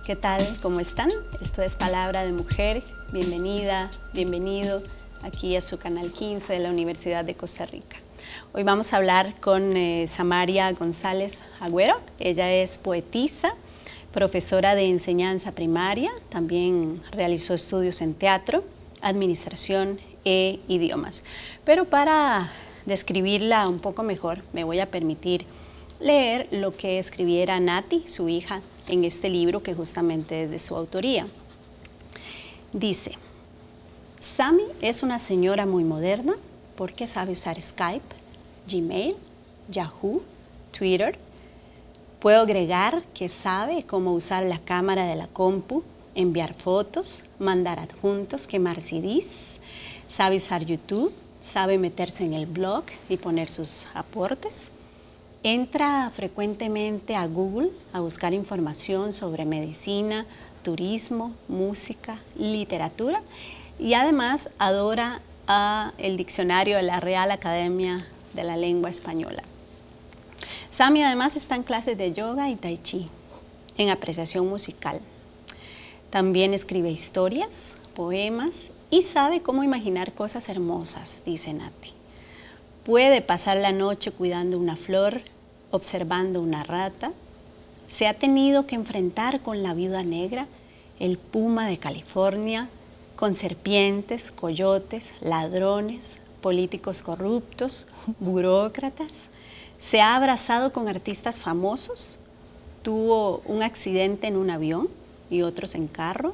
¿qué tal? ¿Cómo están? Esto es Palabra de Mujer. Bienvenida, bienvenido aquí a su canal 15 de la Universidad de Costa Rica. Hoy vamos a hablar con Samaria González Agüero. Ella es poetisa, profesora de enseñanza primaria, también realizó estudios en teatro, administración e idiomas. Pero para describirla un poco mejor, me voy a permitir leer lo que escribiera Nati, su hija, en este libro que justamente es de su autoría. Dice: Sami es una señora muy moderna porque sabe usar Skype, Gmail, Yahoo, Twitter. Puedo agregar que sabe cómo usar la cámara de la compu, enviar fotos, mandar adjuntos, quemar CDs, sabe usar YouTube, sabe meterse en el blog y poner sus aportes. Entra frecuentemente a Google a buscar información sobre medicina, turismo, música, literatura y además adora el diccionario de la Real Academia de la Lengua Española. Sami además está en clases de yoga y tai chi, en apreciación musical. También escribe historias, poemas y sabe cómo imaginar cosas hermosas, dice Nati. Puede pasar la noche cuidando una flor, observando una rata. Se ha tenido que enfrentar con la viuda negra, el puma de California, con serpientes, coyotes, ladrones, políticos corruptos, burócratas. Se ha abrazado con artistas famosos, tuvo un accidente en un avión y otros en carro.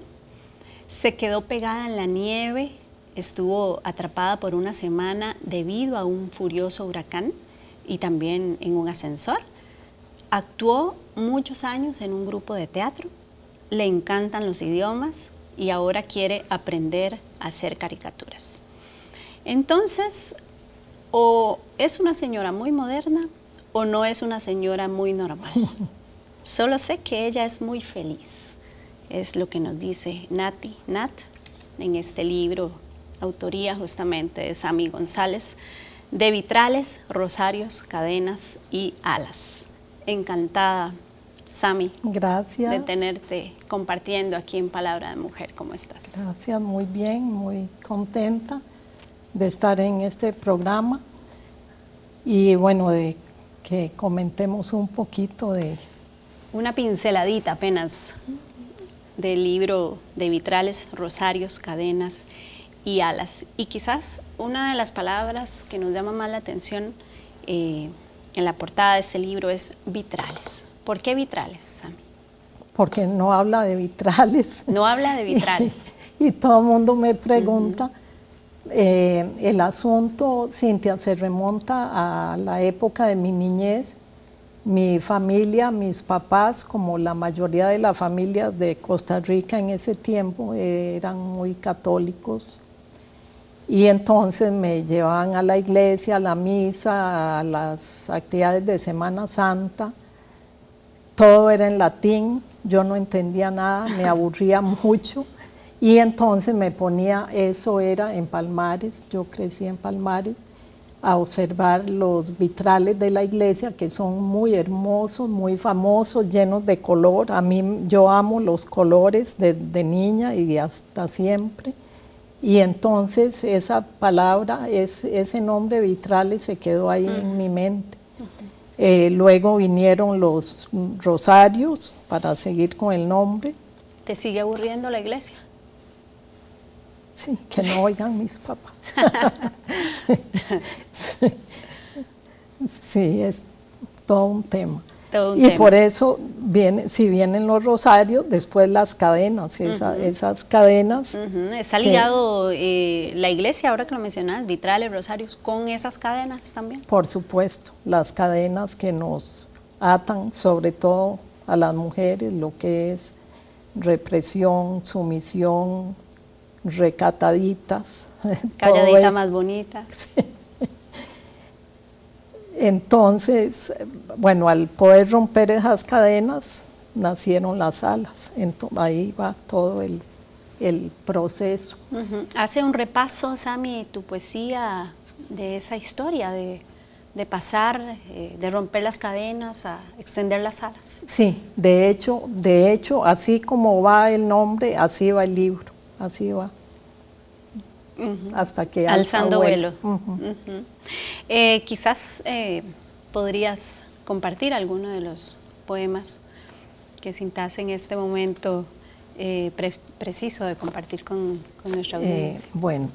Se quedó pegada en la nieve, estuvo atrapada por una semana debido a un furioso huracán y también en un ascensor. Actuó muchos años en un grupo de teatro, le encantan los idiomas y ahora quiere aprender a hacer caricaturas. Entonces, o es una señora muy moderna o no es una señora muy normal. Solo sé que ella es muy feliz. Es lo que nos dice Nat, en este libro, autoría justamente de Sami González, de vitrales, rosarios, cadenas y alas. Encantada, Sami, gracias, de tenerte compartiendo aquí en Palabra de Mujer. ¿Cómo estás? Gracias, muy bien, muy contenta de estar en este programa y bueno, de que comentemos un poquito de... Una pinceladita apenas del libro de vitrales, rosarios, cadenas y alas. Y quizás una de las palabras que nos llama más la atención en la portada de este libro es vitrales. ¿Por qué vitrales, Sami? Porque no habla de vitrales. No habla de vitrales. Y todo el mundo me pregunta. El asunto, Cintia, se remonta a la época de mi niñez. Mi familia, mis papás, como la mayoría de las familias de Costa Rica en ese tiempo, eran muy católicos. Y entonces me llevaban a la iglesia, a la misa, a las actividades de Semana Santa. Todo era en latín, yo no entendía nada, me aburría mucho. Y entonces me ponía, eso era en Palmares, yo crecí en Palmares, a observar los vitrales de la iglesia, que son muy hermosos, muy famosos, llenos de color. A mí, yo amo los colores de niña y hasta siempre. Y entonces esa palabra, ese nombre vitrales se quedó ahí en mi mente. Luego vinieron los rosarios para seguir con el nombre. ¿Te sigue aburriendo la iglesia? Sí, que no oigan mis papás. Sí, es todo un tema. Por eso, si vienen los rosarios, después las cadenas, esas cadenas. ¿Está ligado la iglesia, ahora que lo mencionas, vitrales, rosarios, con esas cadenas también? Por supuesto, las cadenas que nos atan, sobre todo a las mujeres, lo que es represión, sumisión, recataditas. Calladita más bonita. Sí. Entonces, bueno, al poder romper esas cadenas, nacieron las alas. Entonces, ahí va todo el proceso. Hace un repaso, Sami, tu poesía de esa historia de de pasar, de romper las cadenas, a extender las alas. Sí, de hecho, así como va el nombre, así va el libro, así va. Hasta que alzando vuelo. Quizás podrías compartir alguno de los poemas que sintas en este momento preciso de compartir con nuestra audiencia. Bueno,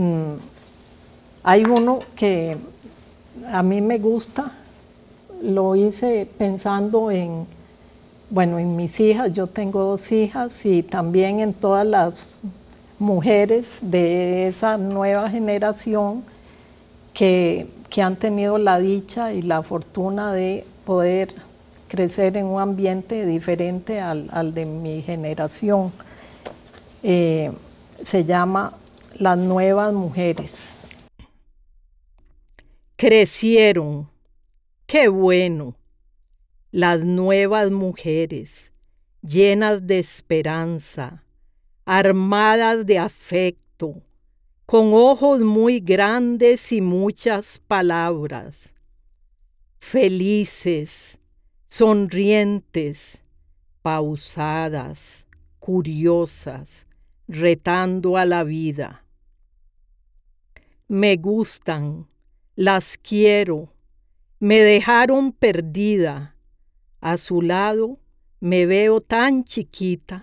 hay uno que a mí me gusta, lo hice pensando en mis hijas. Yo tengo 2 hijas y también en todas las mujeres de esa nueva generación que han tenido la dicha y la fortuna de poder crecer en un ambiente diferente al de mi generación. Se llama Las nuevas mujeres. Crecieron, qué bueno, las nuevas mujeres, llenas de esperanza, armadas de afecto, con ojos muy grandes y muchas palabras, felices, sonrientes, pausadas, curiosas, retando a la vida. Me gustan, las quiero, me dejaron perdida, a su lado me veo tan chiquita.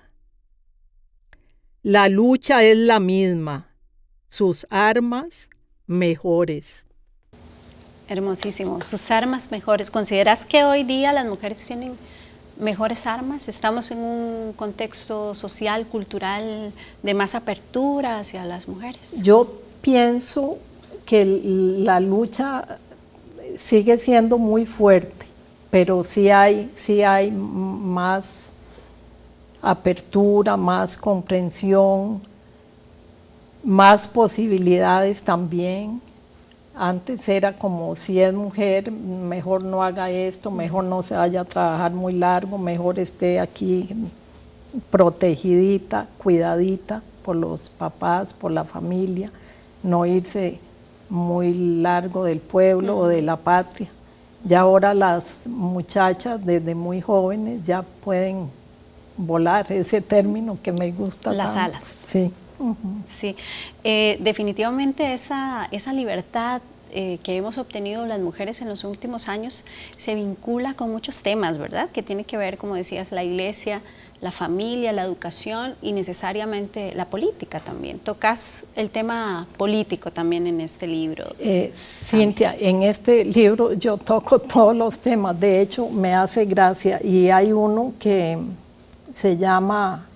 La lucha es la misma, sus armas mejores. Hermosísimo, sus armas mejores. ¿Consideras que hoy día las mujeres tienen mejores armas? ¿Estamos en un contexto social, cultural, de más apertura hacia las mujeres? Yo pienso que la lucha sigue siendo muy fuerte, pero sí hay más apertura, más comprensión, más posibilidades también. Antes era como, si es mujer, mejor no haga esto, mejor no se vaya a trabajar muy largo, mejor esté aquí protegidita, cuidadita por los papás, por la familia, no irse muy largo del pueblo o de la patria. Ya ahora las muchachas desde muy jóvenes ya pueden volar, ese término que me gusta las tanto. alas. Sí. Sí, definitivamente esa libertad que hemos obtenido las mujeres en los últimos años se vincula con muchos temas, ¿verdad? Que tiene que ver, como decías, la iglesia, la familia, la educación y necesariamente la política también. Tocas el tema político también en este libro. Cintia, en este libro yo toco todos los temas, de hecho me hace gracia, y hay uno que se llama,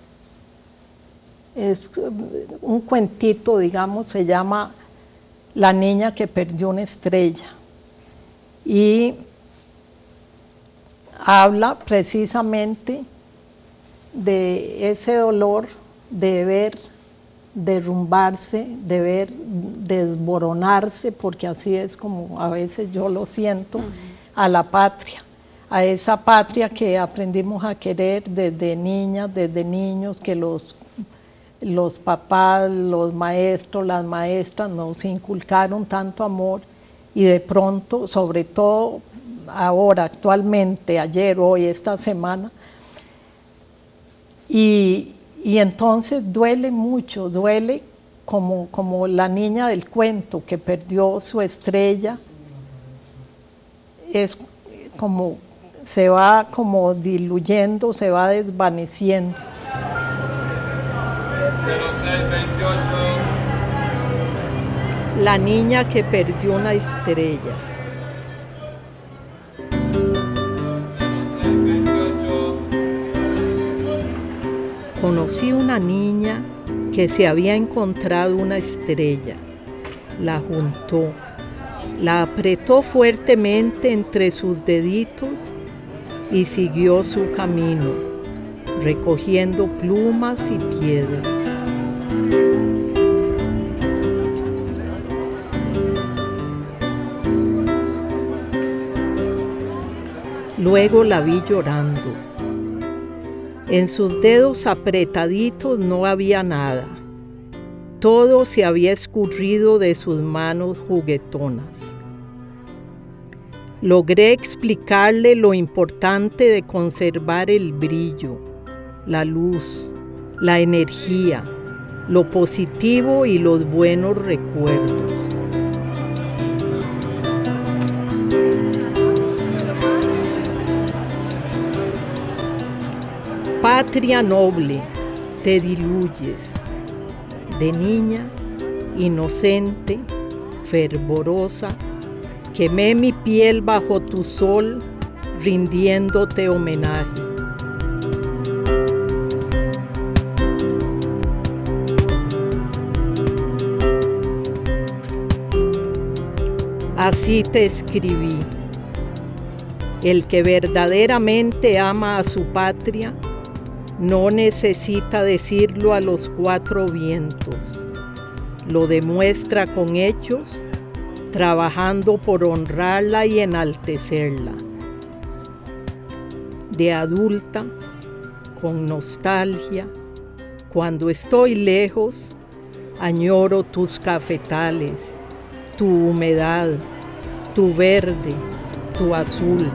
es un cuentito, digamos, se llama La niña que perdió una estrella, y habla precisamente de ese dolor de ver derrumbarse, de ver desboronarse, porque así es como a veces yo lo siento, a la patria, a esa patria que aprendimos a querer desde niñas, desde niños, que los papás, los maestros, las maestras nos inculcaron tanto amor, y de pronto, sobre todo ahora, actualmente, ayer, hoy, esta semana, y entonces duele mucho, duele como la niña del cuento que perdió su estrella, es como se va como diluyendo, se va desvaneciendo. 0628. La niña que perdió una estrella. 0628. Conocí una niña que se había encontrado una estrella. La juntó, la apretó fuertemente entre sus deditos y siguió su camino, recogiendo plumas y piedras. Luego la vi llorando. En sus dedos apretaditos no había nada. Todo se había escurrido de sus manos juguetonas. Logré explicarle lo importante de conservar el brillo, la luz, la energía, lo positivo y los buenos recuerdos. Patria noble, te diluyes. De niña, inocente, fervorosa, quemé mi piel bajo tu sol, rindiéndote homenaje. Así te escribí. El que verdaderamente ama a su patria no necesita decirlo a los cuatro vientos. Lo demuestra con hechos, trabajando por honrarla y enaltecerla. De adulta, con nostalgia, cuando estoy lejos, añoro tus cafetales, tu humedad, tu verde, tu azul.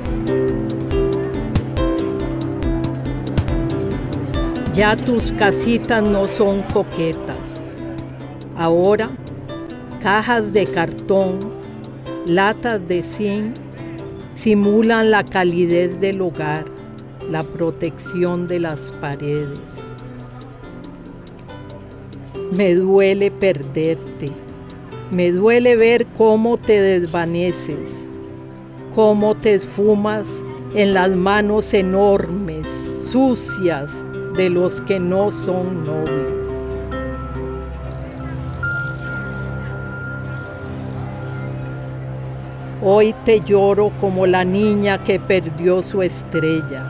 Ya tus casitas no son coquetas. Ahora, cajas de cartón, latas de zinc, simulan la calidez del hogar, la protección de las paredes. Me duele perderte, me duele ver cómo te desvaneces, cómo te esfumas en las manos enormes, sucias, de los que no son nobles. Hoy te lloro como la niña que perdió su estrella.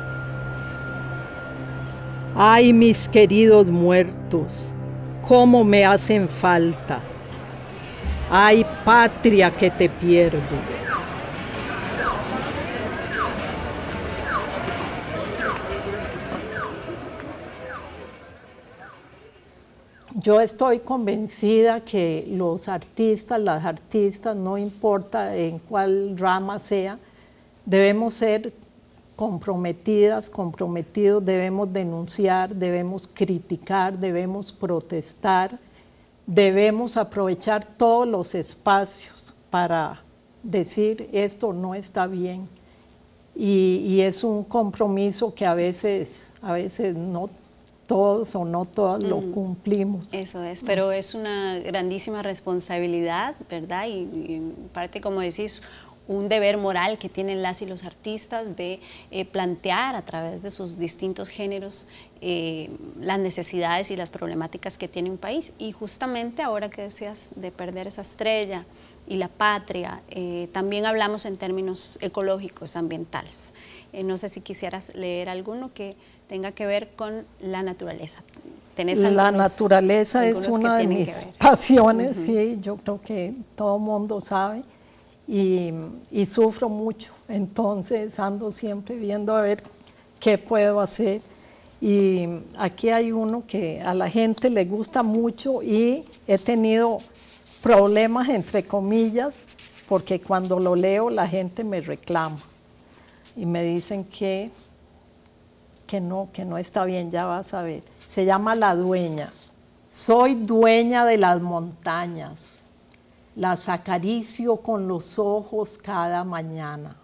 Ay, mis queridos muertos, cómo me hacen falta. Ay, patria que te pierdo. Yo estoy convencida que los artistas, las artistas, no importa en cuál rama sea, debemos ser comprometidas, comprometidos, debemos denunciar, debemos criticar, debemos protestar, debemos aprovechar todos los espacios para decir esto no está bien. Y es un compromiso que a veces no todos o no todas lo cumplimos. Eso es, pero es una grandísima responsabilidad, ¿verdad? Y parte, como decís, un deber moral que tienen las y los artistas de plantear a través de sus distintos géneros las necesidades y las problemáticas que tiene un país. Y justamente ahora que decías de perder esa estrella y la patria, también hablamos en términos ecológicos, ambientales. No sé si quisieras leer alguno que tenga que ver con la naturaleza. La naturaleza es una de mis pasiones, sí, yo creo que todo mundo sabe, y sufro mucho, entonces ando siempre viendo a ver qué puedo hacer. Y aquí hay uno que a la gente le gusta mucho y he tenido problemas, entre comillas, porque cuando lo leo la gente me reclama y me dicen que no está bien, ya vas a ver. Se llama La Dueña. Soy dueña de las montañas, las acaricio con los ojos cada mañana.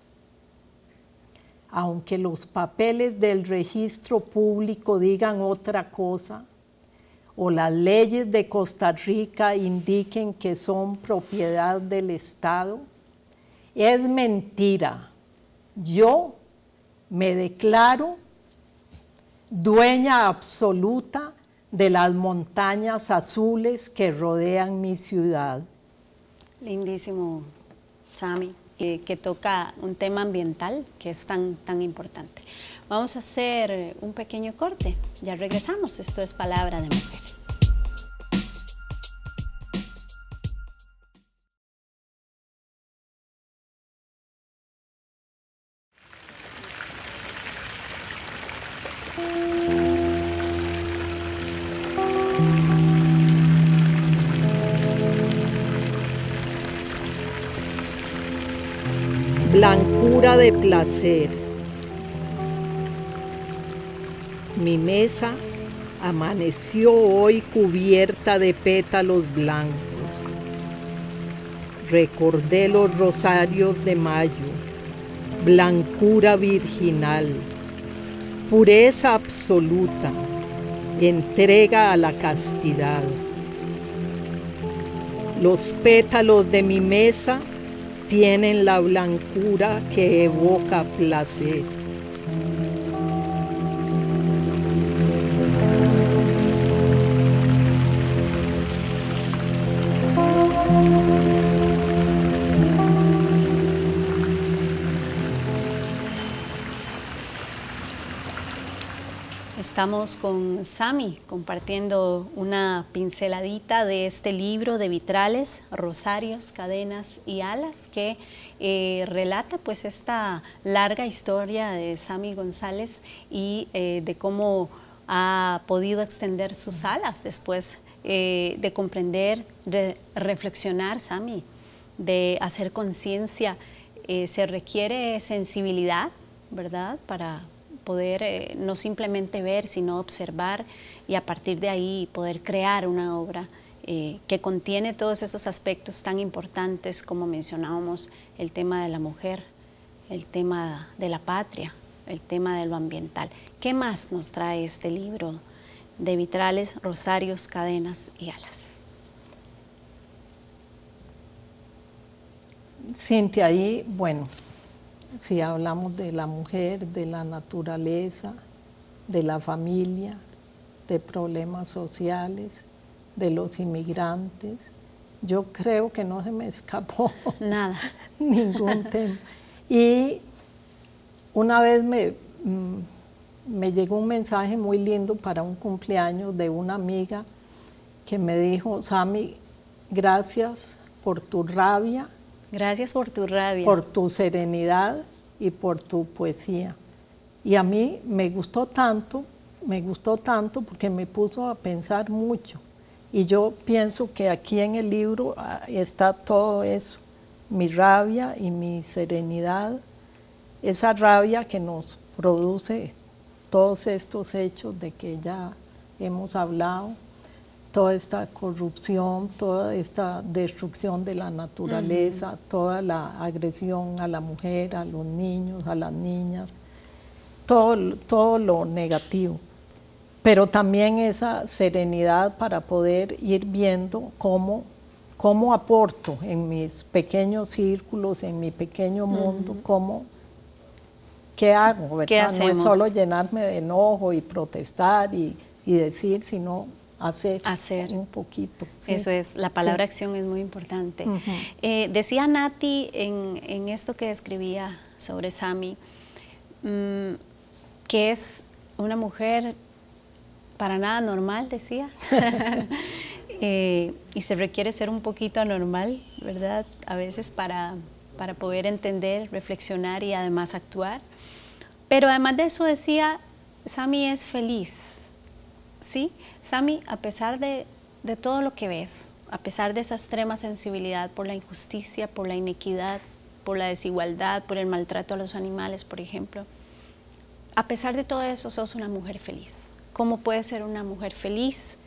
Aunque los papeles del registro público digan otra cosa, o las leyes de Costa Rica indiquen que son propiedad del Estado, es mentira. Yo me declaro dueña absoluta de las montañas azules que rodean mi ciudad. Lindísimo, Sami, que toca un tema ambiental que es tan importante. Vamos a hacer un pequeño corte, ya regresamos. Esto es Palabra de Mujer. blancura de placer. Mi mesa amaneció hoy cubierta de pétalos blancos. Recordé los rosarios de mayo, blancura virginal, pureza absoluta, entrega a la castidad. Los pétalos de mi mesa tienen la blancura que evoca placer. Estamos con Sami compartiendo una pinceladita de este libro de vitrales, rosarios, cadenas y alas, que relata pues esta larga historia de Sami González y de cómo ha podido extender sus alas después de comprender, de reflexionar, Sami, de hacer conciencia. Se requiere sensibilidad, ¿verdad?, para poder no simplemente ver, sino observar y a partir de ahí poder crear una obra que contiene todos esos aspectos tan importantes como mencionábamos, el tema de la mujer, el tema de la patria, el tema de lo ambiental. ¿Qué más nos trae este libro de vitrales, rosarios, cadenas y alas? Cintia, ahí, bueno, si hablamos de la mujer, de la naturaleza, de la familia, de problemas sociales, de los inmigrantes, yo creo que no se me escapó nada, ningún tema. Y una vez me llegó un mensaje muy lindo para un cumpleaños de una amiga que me dijo: Sami, gracias por tu rabia. Gracias por tu rabia. Por tu serenidad y por tu poesía. Y a mí me gustó tanto porque me puso a pensar mucho. Y yo pienso que aquí en el libro está todo eso, mi rabia y mi serenidad, esa rabia que nos produce todos estos hechos de que ya hemos hablado, toda esta corrupción, toda esta destrucción de la naturaleza, toda la agresión a la mujer, a los niños, a las niñas, todo lo negativo. Pero también esa serenidad para poder ir viendo cómo aporto en mis pequeños círculos, en mi pequeño mundo, qué hago, ¿verdad? ¿Qué hacemos? No es solo llenarme de enojo y protestar y decir, sino hacer un poquito. ¿sí? Eso es, la palabra acción es muy importante. Decía Nati en esto que escribía sobre Sami, que es una mujer para nada normal, decía, y se requiere ser un poquito anormal, ¿verdad? A veces para poder entender, reflexionar y además actuar. Pero además de eso decía, Sami es feliz. ¿Sí? Sami, a pesar de todo lo que ves, a pesar de esa extrema sensibilidad por la injusticia, por la inequidad, por la desigualdad, por el maltrato a los animales, por ejemplo, a pesar de todo eso, sos una mujer feliz. ¿Cómo puede ser una mujer feliz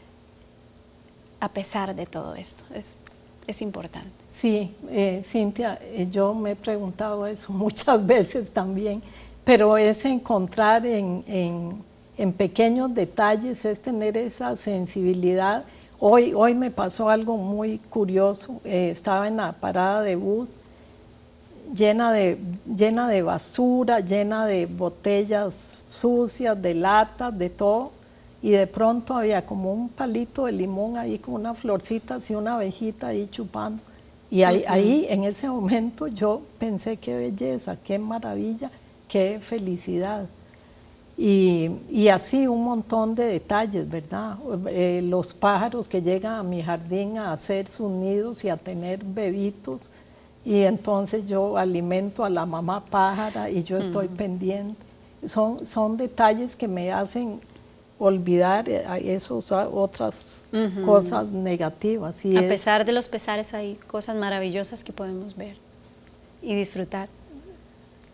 a pesar de todo esto? Es importante. Sí, Cintia, yo me he preguntado eso muchas veces también, pero es encontrar en pequeños detalles, es tener esa sensibilidad. Hoy me pasó algo muy curioso, estaba en la parada de bus, llena de basura, llena de botellas sucias, de latas, de todo, y de pronto había como un palito de limón ahí con una florcita, así una abejita ahí chupando. Y ahí en ese momento yo pensé qué belleza, qué maravilla, qué felicidad. Y así un montón de detalles, ¿verdad? Los pájaros que llegan a mi jardín a hacer sus nidos y a tener bebitos, y entonces yo alimento a la mamá pájara y yo estoy pendiente. Son detalles que me hacen olvidar esas otras cosas negativas. A pesar de los pesares hay cosas maravillosas que podemos ver y disfrutar.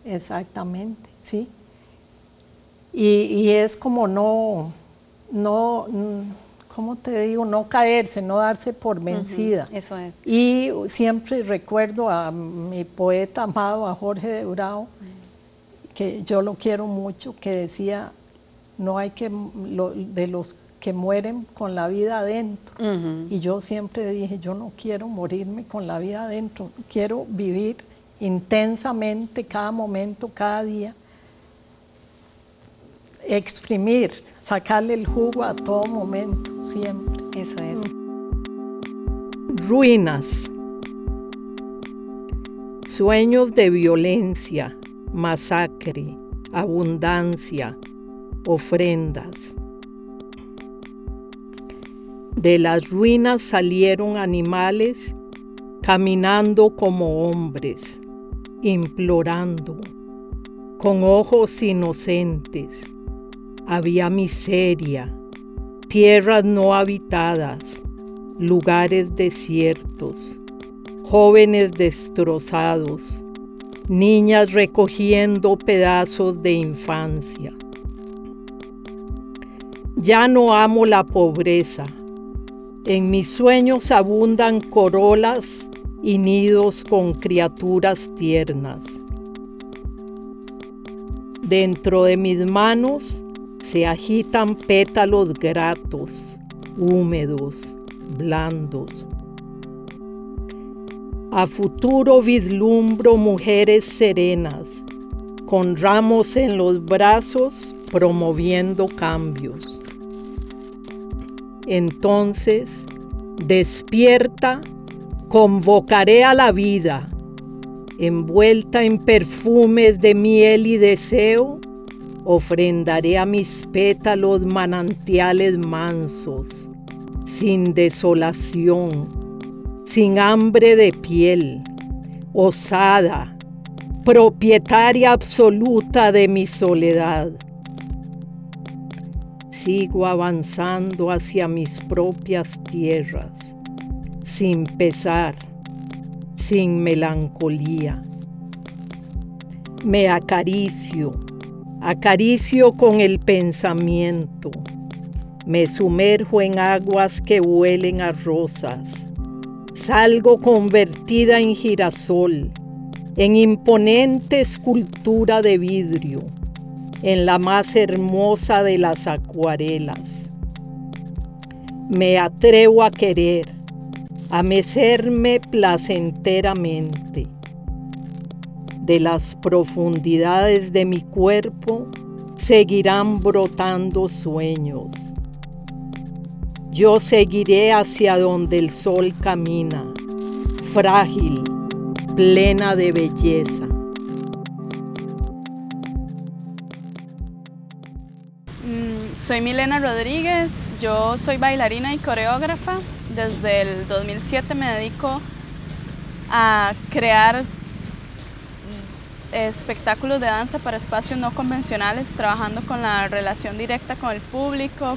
exactamente, sí. Y es como ¿cómo te digo? No caerse, no darse por vencida. Eso es. Y siempre recuerdo a mi poeta amado, a Jorge de Bravo, que yo lo quiero mucho, que decía, no hay de los que mueren con la vida adentro. Y yo siempre dije, yo no quiero morirme con la vida adentro, quiero vivir intensamente cada momento, cada día, exprimir, sacarle el jugo a todo momento, siempre. Eso es. Ruinas. Sueños de violencia, masacre, abundancia, ofrendas. De las ruinas salieron animales caminando como hombres, implorando, con ojos inocentes. Había miseria, tierras no habitadas, lugares desiertos, jóvenes destrozados, niñas recogiendo pedazos de infancia. Ya no amo la pobreza. En mis sueños abundan corolas y nidos con criaturas tiernas. Dentro de mis manos se agitan pétalos gratos, húmedos, blandos. A futuro vislumbro mujeres serenas, con ramos en los brazos, promoviendo cambios. Entonces, despierta, convocaré a la vida, envuelta en perfumes de miel y deseo, ofrendaré a mis pétalos manantiales mansos, sin desolación, sin hambre de piel, osada, propietaria absoluta de mi soledad. Sigo avanzando hacia mis propias tierras, sin pesar, sin melancolía. Me acaricio con el pensamiento. Me sumerjo en aguas que huelen a rosas. Salgo convertida en girasol, en imponente escultura de vidrio, en la más hermosa de las acuarelas. Me atrevo a querer, a mecerme placenteramente. De las profundidades de mi cuerpo seguirán brotando sueños. Yo seguiré hacia donde el sol camina, frágil, plena de belleza. Soy Milena Rodríguez, yo soy bailarina y coreógrafa. Desde el 2007 me dedico a crear espectáculos de danza para espacios no convencionales, trabajando con la relación directa con el público,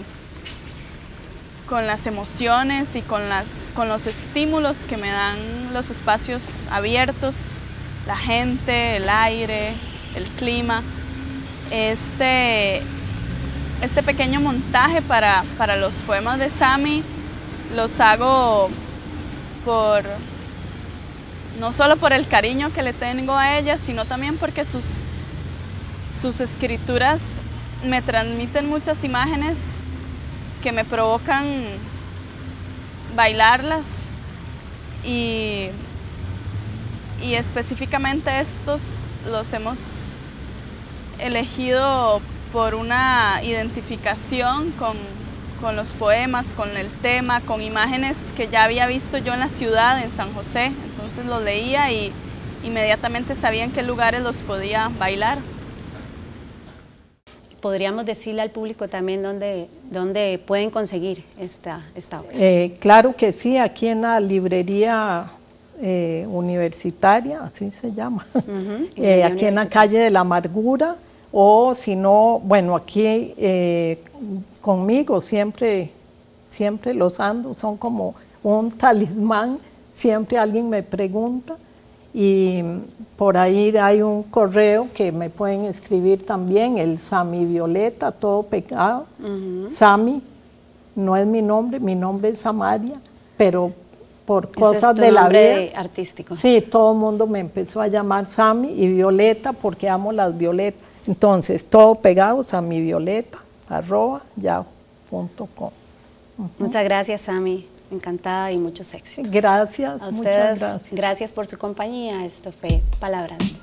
con las emociones y con los estímulos que me dan los espacios abiertos, la gente, el aire, el clima. Este pequeño montaje para los poemas de Sami los hago no solo por el cariño que le tengo a ella, sino también porque sus escrituras me transmiten muchas imágenes que me provocan bailarlas y específicamente estos los hemos elegido por una identificación con los poemas, con el tema, con imágenes que ya había visto yo en la ciudad, en San José. Entonces los leía y inmediatamente sabía en qué lugares los podía bailar. ¿Podríamos decirle al público también dónde pueden conseguir esta obra? Claro que sí, aquí en la librería universitaria, así se llama, aquí en la calle de la Amargura, o si no, bueno, aquí conmigo siempre los ando, son como un talismán, siempre alguien me pregunta, Y por ahí hay un correo que me pueden escribir también, el Sami Violeta, todo pegado. Sami, no es mi nombre es Samaria, pero por cosas de la vida. ¿Ese es tu nombre artístico? Sí, todo el mundo me empezó a llamar Sami y Violeta porque amo las violetas. Entonces, todo pegado, samivioleta@yahoo.com. Muchas gracias, Sami. Encantada y muchos éxitos. Gracias, A muchas ustedes, gracias. gracias por su compañía. Esto fue Palabra de Mujer.